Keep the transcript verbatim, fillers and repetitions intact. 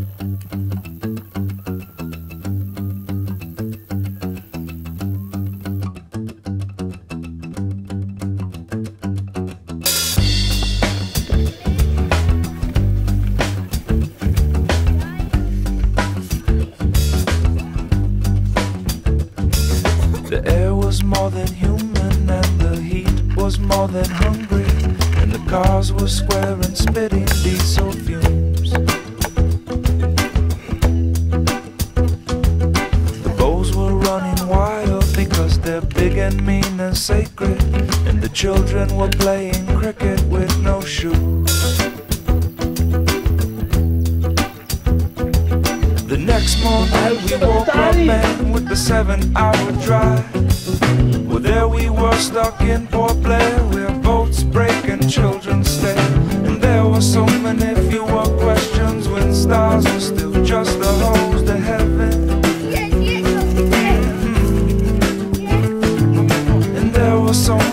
The air was more than human and the heat was more than hungry, and the cars were square and spitting diesel fumes. The bulls were running wild because they're big and mean and sacred, and the children were playing cricket with no shoes. The next morning we woke up, man, with the seven-hour drive. Well, there we were stuck in Port Blair, where boats break and children stay. And there were so many fewer questions when stars were still just a hose to heaven. Mm-hmm. And there were so